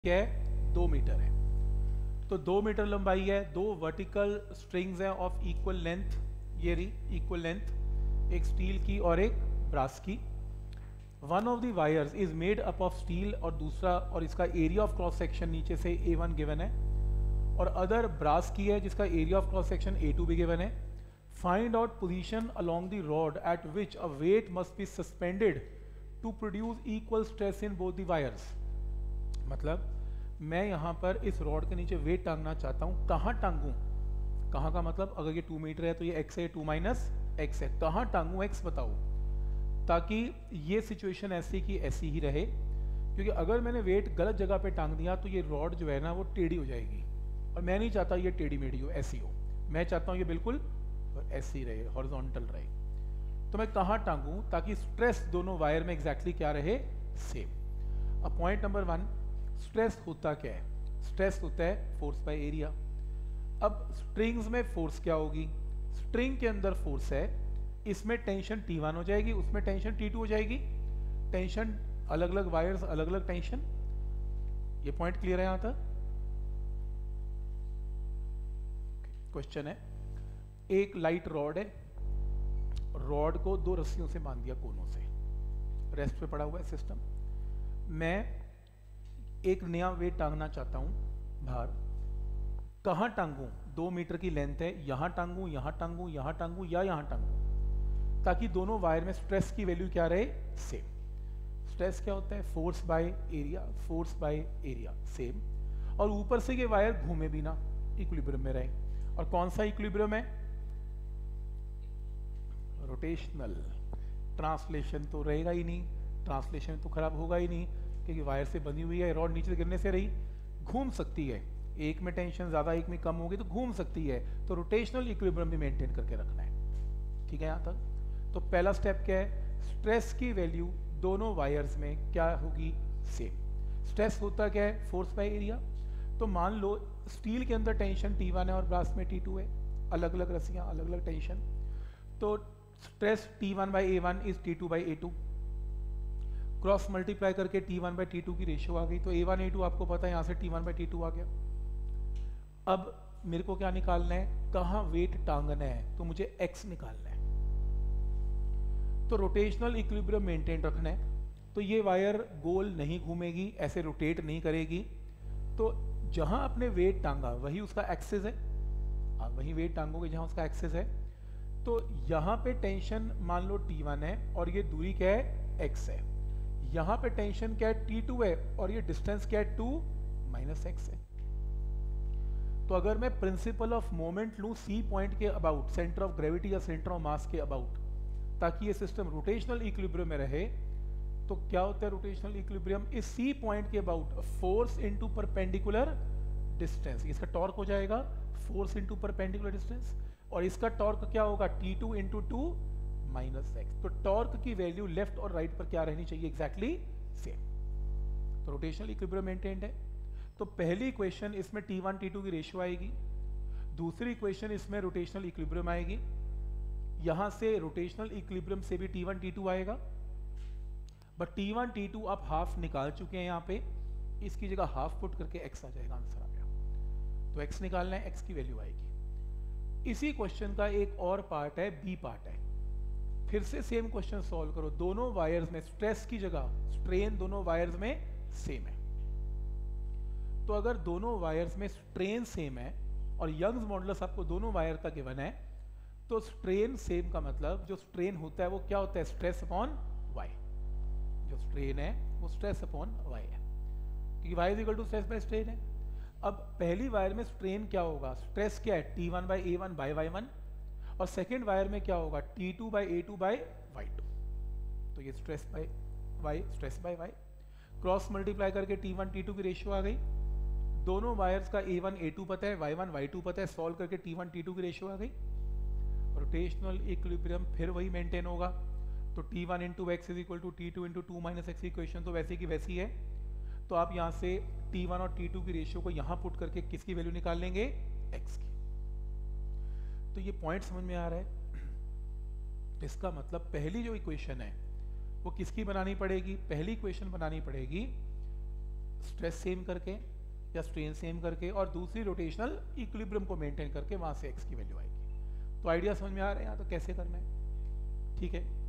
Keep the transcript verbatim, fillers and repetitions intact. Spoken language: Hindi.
क्या है, दो मीटर है। तो दो मीटर लंबाई है, दो वर्टिकल स्ट्रिंग्स हैं ऑफ इक्वल लेंथ, ये रही इक्वल लेंथ, एक स्टील की और एक ब्रास की। One of the wires is made up of steel और दूसरा, और इसका एरिया ऑफ क्रॉस सेक्शन नीचे से ए वन गिवन है, और अदर ब्रास की है जिसका area of cross section A two भी गिवन है। Find out position along the rod at which a weight must be suspended to produce equal stress in both the wires. मतलब मैं यहाँ पर इस रॉड के नीचे वेट टांगना चाहता हूँ, कहाँ टांगूँ? कहाँ का मतलब, अगर ये टू मीटर है तो ये एक्स है, टू माइनस एक्स है, कहाँ टांगूँ एक्स बताओ, ताकि ये सिचुएशन ऐसी की ऐसी ही रहे। क्योंकि अगर मैंने वेट गलत जगह पे टांग दिया तो ये रॉड जो है ना वो टेढ़ी हो जाएगी, और मैं नहीं चाहता ये टेढ़ी मेढ़ी हो, ऐसी हो। मैं चाहता हूँ ये बिल्कुल ऐसी रहे, हॉरिजॉन्टल रहे। तो मैं कहाँ टांगूँ ताकि स्ट्रेस दोनों वायर में एग्जैक्टली क्या रहे, सेम। अब पॉइंट नंबर वन, स्ट्रेस होता क्या है? स्ट्रेस होता है फोर्स बाय एरिया। अब स्ट्रिंग्स में फोर्स क्या होगी? स्ट्रिंग के अंदर फोर्स है, इसमें टेंशन टी वन हो जाएगी, उसमें टेंशन टी टू हो जाएगी। टेंशन अलग अलग वायर्स, अलग अलग टेंशन। ये पॉइंट क्लियर है यहां तक? क्वेश्चन है, एक लाइट रॉड है, रॉड को दो रस्सियों से बांध दिया कोनों से, रेस्ट पे पड़ा हुआ है सिस्टम। मैं एक नया वेट टांगना चाहता हूं बाहर, कहां टांगूं? दो मीटर की लेंथ है, यहां टांगूं, यहां टांगूं, यहां टांगूं या यहां टांगूं, ताकि दोनों वायर में स्ट्रेस की वैल्यू क्या रहे, सेम। स्ट्रेस क्या होता है? Force by area, force by area same. और ऊपर से ये वायर घूमे भी ना, इक्विलिब्रियम में रहे। और कौन सा इक्विलिब्रियम है? रोटेशनल। ट्रांसलेशन तो रहेगा ही नहीं, ट्रांसलेशन तो खराब होगा ही नहीं, क्योंकि वायर से बनी हुई है, रॉड नीचे से गिरने से रही, घूम सकती है। एक में टेंशन ज्यादा, एक में कम होगी तो घूम सकती है। तो रोटेशनल इक्विलिब्रियम भी मेंटेन करके रखना है। ठीक है यहां तक? तो पहला स्टेप क्या है? स्ट्रेस की वैल्यू दोनों वायर्स में क्या होगी, सेम। स्ट्रेस होता क्या है? Force by area. तो मान लो स्टील के अंदर टेंशन टी वन है और ब्रास में टी टू है, अलग अलग रस्सियां, अलग अलग टेंशन। तो stress T one by A one is T two by A two. Cross multiply करके T one by T two की रेशियो आ गई, तो ए वन ए टू आपको पता है, यहाँ से T one by T two आ गया। अब मेरे को क्या निकालना है? कहाँ वेट टांगना है, तो मुझे एक्स निकालना है। तो रोटेशनल इक्विलिब्रियम मेंटेन रखना है, तो ये वायर गोल नहीं घूमेगी, ऐसे रोटेट नहीं करेगी। तो जहां आपने वेट टांगा वही उसका एक्सिस है, आप वही वेट टांगोगे जहां उसका एक्सिस है। तो यहाँ पे टेंशन मान लो टी वन है और ये दूरी क्या है, एक्स है। यहाँ पे टेंशन क्या है, टी टू है, और ये डिस्टेंस क्या है, टू माइनस एक्स है। तो अगर मैं प्रिंसिपल ऑफ मोमेंट लूँ सी पॉइंट के अबाउट, सेंटर ऑफ ग्रेविटी या सेंटर ऑफ मास के अबाउट, ताकि ये सिस्टम रोटेशनल इक्विलिब्रियम में रहे, तो क्या होता है रोटेशनल इक्विलिब्रियम? इस सी पॉइंट के about force into perpendicular distance, इसका टॉर्क हो जाएगा फोर्स इनटू परपेंडिकुलर डिस्टेंस, और इसका टॉर्क क्या होगा, T two into two minus X. तो टॉर्क की वैल्यू लेफ्ट और राइट पर क्या रहनी चाहिए, एग्जैक्टली सेम। तो रोटेशनल इक्विलिब्रियम मेंटेन्ड है। तो पहली इक्वेशन इसमें टी वन टी टू की रेशियो आएगी, दूसरी इक्वेशन इसमें रोटेशनल इक्विलिब्रियम आएगी। यहां से रोटेशनल इक्विलिब्रियम से भी टी वन टी टू आएगा, but T one T two आप हाफ निकाल चुके हैं यहाँ पे, इसकी जगह हाफ पुट करके एक्स आ जाएगा, आंसर आ गया। तो एक्स निकालना है, एक्स की वैल्यू आएगी। इसी क्वेश्चन का एक और पार्ट है, बी पार्ट है। फिर से सेम क्वेश्चन सॉल्व करो, दोनों वायर्स में स्ट्रेस की जगह स्ट्रेन दोनों वायर्स में सेम है। तो अगर दोनों वायर्स में स्ट्रेन सेम है और यंग्स मॉडुलस आपको दोनों वायर का गिवन है, तो स्ट्रेन सेम का मतलब जो स्ट्रेन होता है वो क्या होता है, स्ट्रेस अपॉन वाई। जो स्ट्रेन है वो स्ट्रेस अपॉन वाई है, क्योंकि Y is equal to stress by strain है। अब पहली वायर में स्ट्रेन क्या होगा, स्ट्रेस क्या है, T one by A one by Y one, और सेकेंड वायर में क्या होगा, T two by A two by Y two. तो ये stress by Y, stress by Y. Cross multiply करके टी वन टी टू की रेशियो आ गई। दोनों वायर्स का ए वन ए टू पता है, वाई वन वाई टू पता है, सॉल्व करके टी वन टी टू की रेशियो आ गई। रोटेशनल इक्विलिब्रियम फिर वही मेंटेन होगा। तो T one into X is equal to T two into two minus X, equation तो वैसी की वैसी है। तो आप यहाँ से टी वन और टी टू की रेशियो को यहाँ पुट करके किसकी वैल्यू निकाल लेंगे, एक्स की। तो ये पॉइंट समझ में आ रहा है? इसका मतलब पहली जो इक्वेशन है वो किसकी बनानी पड़ेगी, पहली इक्वेशन बनानी पड़ेगी स्ट्रेस सेम करके या स्ट्रेन सेम करके, और दूसरी रोटेशनल इक्विलिब्रियम को मेंटेन करके वहाँ से एक्स की वैल्यू आएगी। तो आइडिया समझ में आ रहा है यहाँ तो कैसे करना है, ठीक है।